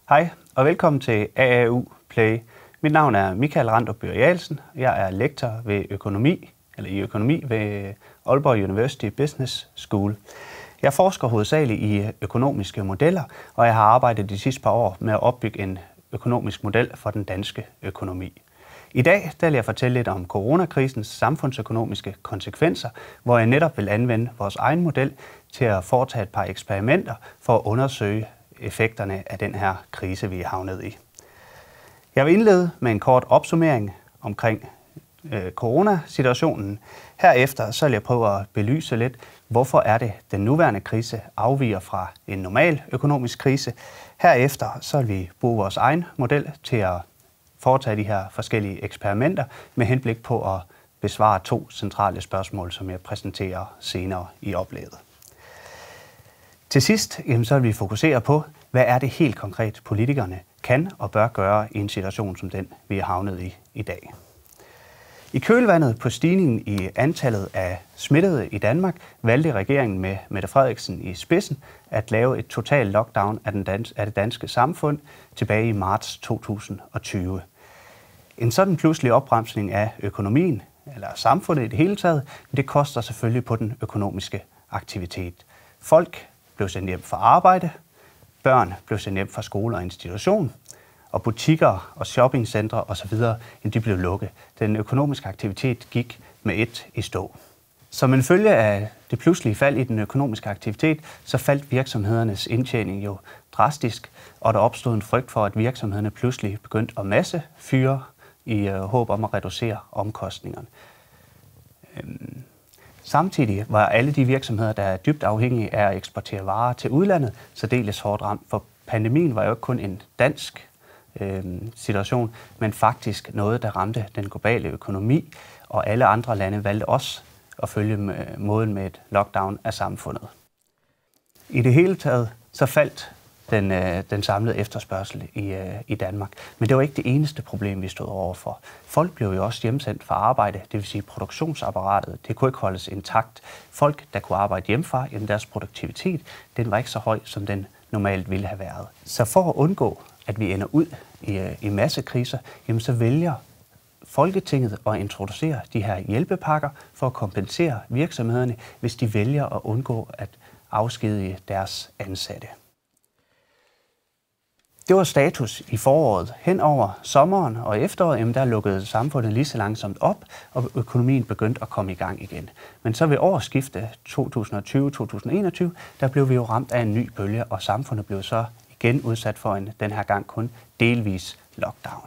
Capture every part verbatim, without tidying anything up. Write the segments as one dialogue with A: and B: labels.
A: Hej og velkommen til A A U Play. Mit navn er Michael Randrup Bøger-Jalsen. Jeg er lektor ved økonomi, eller i økonomi ved Aalborg University Business School. Jeg forsker hovedsageligt i økonomiske modeller, og jeg har arbejdet de sidste par år med at opbygge en økonomisk model for den danske økonomi. I dag der vil jeg fortælle lidt om coronakrisens samfundsøkonomiske konsekvenser, hvor jeg netop vil anvende vores egen model til at foretage et par eksperimenter for at undersøge effekterne af den her krise, vi er havnet i. Jeg vil indlede med en kort opsummering omkring øh, coronasituationen. Herefter så vil jeg prøve at belyse lidt, hvorfor er det, den nuværende krise afviger fra en normal økonomisk krise. Herefter så vil vi bruge vores egen model til at foretage de her forskellige eksperimenter med henblik på at besvare to centrale spørgsmål, som jeg præsenterer senere i oplægget. Til sidst jamen, så vil vi fokusere på, hvad er det helt konkret, politikerne kan og bør gøre i en situation som den, vi er havnet i i dag. I kølvandet på stigningen i antallet af smittede i Danmark, valgte regeringen med Mette Frederiksen i spidsen at lave et total lockdown af, den dans- af det danske samfund tilbage i marts to tusind og tyve. En sådan pludselig opbremsning af økonomien, eller samfundet i det hele taget, det koster selvfølgelig på den økonomiske aktivitet. Folk blev sendt hjem fra arbejde, børn blev sendt hjem fra skole og institution, og butikker og shoppingcentre osv. de blev lukket. Den økonomiske aktivitet gik med et i stå. Som en følge af det pludselige fald i den økonomiske aktivitet, så faldt virksomhedernes indtjening jo drastisk, og der opstod en frygt for, at virksomhederne pludselig begyndte at massefyre i øh, håb om at reducere omkostningerne. Øhm. Samtidig var alle de virksomheder, der er dybt afhængige af at eksportere varer til udlandet, særdeles hårdt ramt, for pandemien var jo ikke kun en dansk øh, situation, men faktisk noget, der ramte den globale økonomi, og alle andre lande valgte også at følge med, måden med et lockdown af samfundet. I det hele taget så faldt den, øh, den samlede efterspørgsel i, øh, i Danmark. Men det var ikke det eneste problem, vi stod overfor. Folk blev jo også hjemsendt fra arbejde, det vil sige produktionsapparatet. Det kunne ikke holdes intakt. Folk, der kunne arbejde hjemmefra, jamen deres produktivitet, den var ikke så høj, som den normalt ville have været. Så for at undgå, at vi ender ud i, øh, i massekriser, jamen så vælger Folketinget at introducere de her hjælpepakker for at kompensere virksomhederne, hvis de vælger at undgå at afskedige deres ansatte. Det var status i foråret. Hen over sommeren og efteråret, jamen der lukkede samfundet lige så langsomt op, og økonomien begyndte at komme i gang igen. Men så ved årsskiftet to tusind og tyve til to tusind og enogtyve, der blev vi jo ramt af en ny bølge, og samfundet blev så igen udsat for en, den her gang kun delvis lockdown.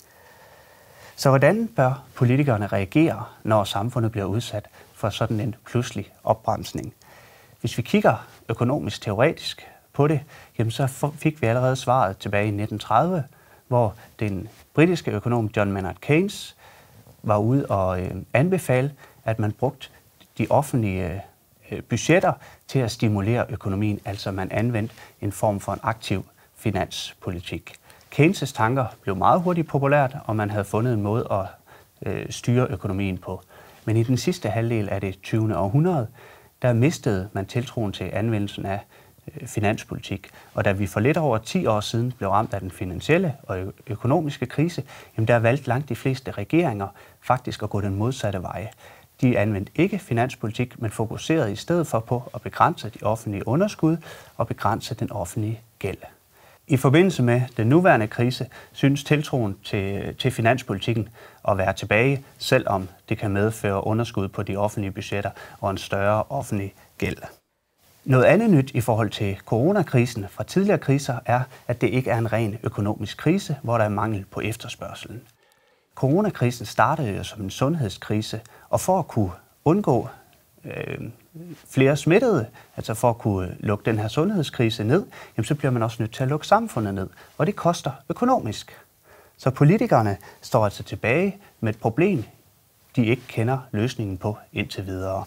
A: Så hvordan bør politikerne reagere, når samfundet bliver udsat for sådan en pludselig opbremsning? Hvis vi kigger økonomisk teoretisk på det, jamen så fik vi allerede svaret tilbage i nitten tredive, hvor den britiske økonom John Maynard Keynes var ude og øh, anbefale, at man brugte de offentlige øh, budgetter til at stimulere økonomien, altså man anvendte en form for en aktiv finanspolitik. Keynes' tanker blev meget hurtigt populært, og man havde fundet en måde at øh, styre økonomien på. Men i den sidste halvdel af det tyvende århundrede, der mistede man tiltroen til anvendelsen af finanspolitik. Og da vi for lidt over ti år siden blev ramt af den finansielle og økonomiske krise, jamen der valgte langt de fleste regeringer faktisk at gå den modsatte vej. De anvendte ikke finanspolitik, men fokuserede i stedet for på at begrænse de offentlige underskud og begrænse den offentlige gæld. I forbindelse med den nuværende krise synes tiltroen til, til finanspolitikken at være tilbage, selvom det kan medføre underskud på de offentlige budgetter og en større offentlig gæld. Noget andet nyt i forhold til coronakrisen fra tidligere kriser er, at det ikke er en ren økonomisk krise, hvor der er mangel på efterspørgselen. Coronakrisen startede jo som en sundhedskrise, og for at kunne undgå øh, flere smittede, altså for at kunne lukke den her sundhedskrise ned, jamen så bliver man også nødt til at lukke samfundet ned, og det koster økonomisk. Så politikerne står altså tilbage med et problem, de ikke kender løsningen på indtil videre.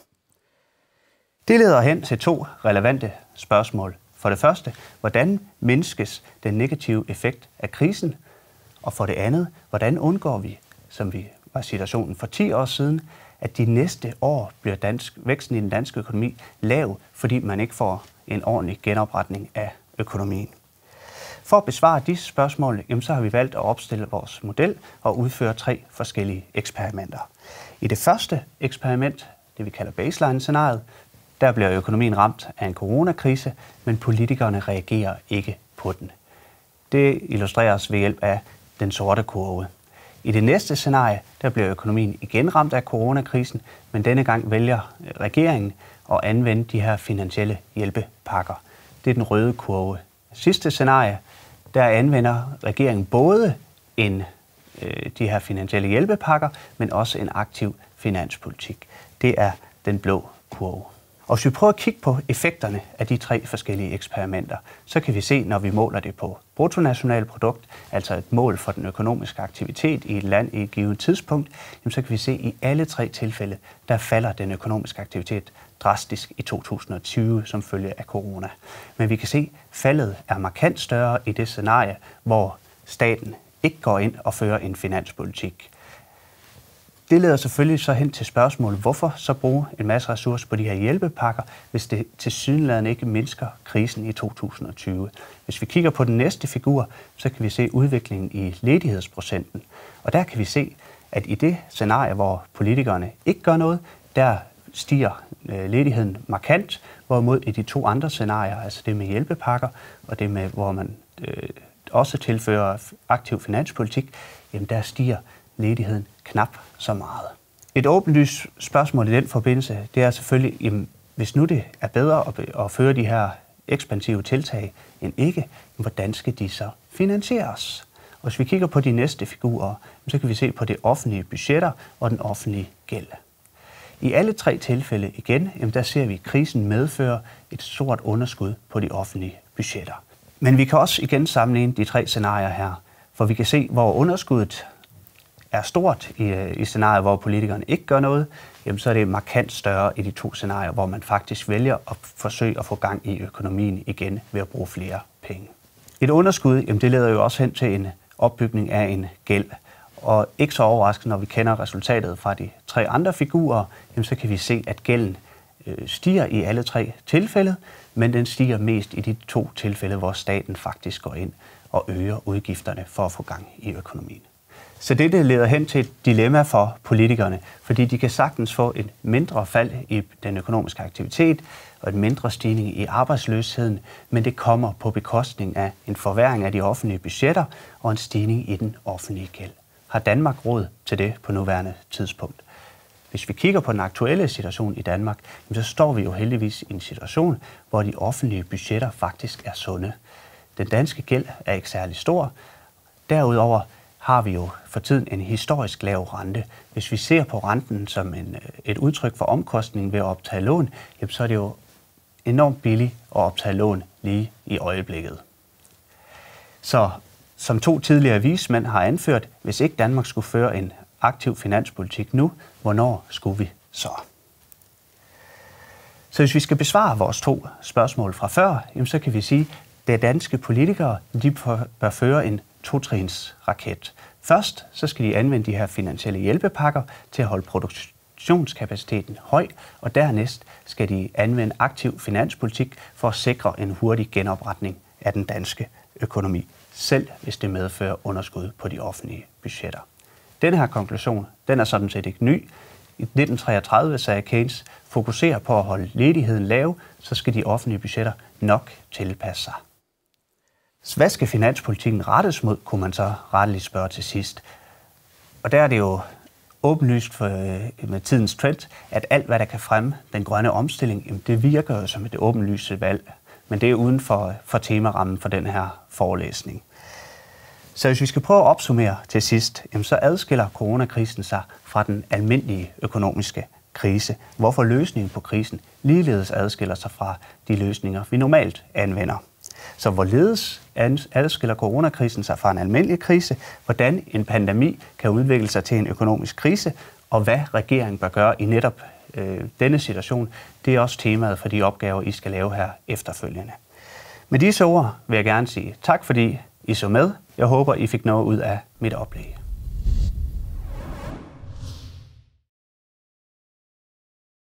A: Det leder hen til to relevante spørgsmål. For det første, hvordan mindskes den negative effekt af krisen? Og for det andet, hvordan undgår vi, som vi var situationen for ti år siden, at de næste år bliver dansk, væksten i den danske økonomi lav, fordi man ikke får en ordentlig genopretning af økonomien. For at besvare disse spørgsmål, jamen, så har vi valgt at opstille vores model og udføre tre forskellige eksperimenter. I det første eksperiment, det vi kalder baseline-scenariet, der bliver økonomien ramt af en coronakrise, men politikerne reagerer ikke på den. Det illustreres ved hjælp af den sorte kurve. I det næste scenarie, der bliver økonomien igen ramt af coronakrisen, men denne gang vælger regeringen at anvende de her finansielle hjælpepakker. Det er den røde kurve. Sidste scenarie, der anvender regeringen både en, øh, de her finansielle hjælpepakker, men også en aktiv finanspolitik. Det er den blå kurve. Og hvis vi prøver at kigge på effekterne af de tre forskellige eksperimenter, så kan vi se, når vi måler det på bruttonationalprodukt, altså et mål for den økonomiske aktivitet i et land i et givet tidspunkt, jamen så kan vi se, at i alle tre tilfælde, der falder den økonomiske aktivitet drastisk i to tusind og tyve som følge af corona. Men vi kan se, at faldet er markant større i det scenarie, hvor staten ikke går ind og fører en finanspolitik. Det leder selvfølgelig så hen til spørgsmålet, hvorfor så bruge en masse ressourcer på de her hjælpepakker, hvis det tilsyneladende ikke mindsker krisen i to tusind og tyve. Hvis vi kigger på den næste figur, så kan vi se udviklingen i ledighedsprocenten. Og der kan vi se, at i det scenarie, hvor politikerne ikke gør noget, der stiger ledigheden markant, hvorimod i de to andre scenarier, altså det med hjælpepakker og det med, hvor man øh, også tilfører aktiv finanspolitik, jamen der stiger ledigheden knap så meget. Et åbenlyst spørgsmål i den forbindelse, det er selvfølgelig, jamen, hvis nu det er bedre at, at føre de her ekspansive tiltag end ikke, hvordan skal de så finansieres? Og hvis vi kigger på de næste figurer, så kan vi se på det offentlige budgetter og den offentlige gæld. I alle tre tilfælde igen, jamen, der ser vi, at krisen medfører et stort underskud på de offentlige budgetter. Men vi kan også igen sammenligne de tre scenarier her, for vi kan se, hvor underskuddet er stort i, i scenarier, hvor politikerne ikke gør noget, jamen så er det markant større i de to scenarier, hvor man faktisk vælger at forsøge at få gang i økonomien igen ved at bruge flere penge. Et underskud, jamen det leder jo også hen til en opbygning af en gæld. Og ikke så overraskende, når vi kender resultatet fra de tre andre figurer, jamen så kan vi se, at gælden øh, stiger i alle tre tilfælde, men den stiger mest i de to tilfælde, hvor staten faktisk går ind og øger udgifterne for at få gang i økonomien. Så det leder hen til et dilemma for politikerne, fordi de kan sagtens få et mindre fald i den økonomiske aktivitet og en mindre stigning i arbejdsløsheden, men det kommer på bekostning af en forværring af de offentlige budgetter og en stigning i den offentlige gæld. Har Danmark råd til det på nuværende tidspunkt? Hvis vi kigger på den aktuelle situation i Danmark, så står vi jo heldigvis i en situation, hvor de offentlige budgetter faktisk er sunde. Den danske gæld er ikke særlig stor. Derudover har vi jo for tiden en historisk lav rente. Hvis vi ser på renten som en, et udtryk for omkostningen ved at optage lån, jamen så er det jo enormt billigt at optage lån lige i øjeblikket. Så som to tidligere vismænd har anført, hvis ikke Danmark skulle føre en aktiv finanspolitik nu, hvornår skulle vi så? Så hvis vi skal besvare vores to spørgsmål fra før, jamen så kan vi sige, at danske politikere de bør føre en to-trins raket. Først så skal de anvende de her finansielle hjælpepakker til at holde produktionskapaciteten høj, og dernæst skal de anvende aktiv finanspolitik for at sikre en hurtig genopretning af den danske økonomi, selv hvis det medfører underskud på de offentlige budgetter. Denne her konklusion, den er sådan set ikke ny. I nitten treogtredive sagde Keynes, fokuserer på at holde ledigheden lav, så skal de offentlige budgetter nok tilpasse sig. Så hvad skal finanspolitikken rettes mod, kunne man så retteligt spørge til sidst. Og der er det jo åbenlyst for, med tidens trend, at alt, hvad der kan fremme den grønne omstilling, jamen det virker jo som et åbenlyst valg. Men det er uden for, for temarammen for den her forelæsning. Så hvis vi skal prøve at opsummere til sidst, jamen så adskiller coronakrisen sig fra den almindelige økonomiske krise, hvorfor løsningen på krisen ligeledes adskiller sig fra de løsninger, vi normalt anvender. Så hvorledes adskiller coronakrisen sig fra en almindelig krise, hvordan en pandemi kan udvikle sig til en økonomisk krise, og hvad regeringen bør gøre i netop øh, denne situation, det er også temaet for de opgaver, I skal lave her efterfølgende. Med disse ord vil jeg gerne sige tak, fordi I så med. Jeg håber, I fik noget ud af mit oplæg.